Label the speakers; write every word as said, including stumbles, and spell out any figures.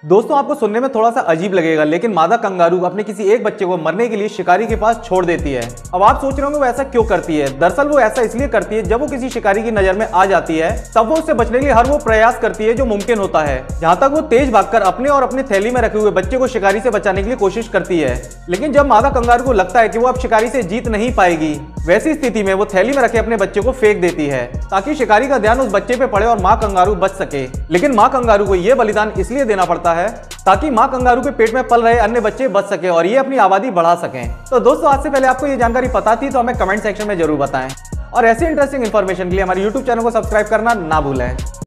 Speaker 1: दोस्तों आपको सुनने में थोड़ा सा अजीब लगेगा, लेकिन मादा कंगारू अपने किसी एक बच्चे को मरने के लिए शिकारी के पास छोड़ देती है। अब आप सोच रहे होंगे वो ऐसा क्यों करती है। दरअसल वो ऐसा इसलिए करती है, जब वो किसी शिकारी की नजर में आ जाती है तब वो उससे बचने के लिए हर वो प्रयास करती है जो मुमकिन होता है। जहां तक वो तेज भागकर अपने और अपने थैली में रखे हुए बच्चे को शिकारी से बचाने के लिए कोशिश करती है। लेकिन जब मादा कंगारू को लगता है कि वो अब शिकारी से जीत नहीं पाएगी, वैसी स्थिति में वो थैली में रखे अपने बच्चे को फेंक देती है ताकि शिकारी का ध्यान उस बच्चे पे पड़े और माँ कंगारू बच सके। लेकिन माँ कंगारू को यह बलिदान इसलिए देना पड़ता है ताकि माँ कंगारू के पेट में पल रहे अन्य बच्चे बच सके और ये अपनी आबादी बढ़ा सकें। तो दोस्तों आज से पहले आपको ये जानकारी पता थी तो हमें कमेंट सेक्शन में जरूर बताएं और ऐसी इंटरेस्टिंग इन्फॉर्मेशन के लिए हमारे यूट्यूब चैनल को सब्सक्राइब करना ना भूलें।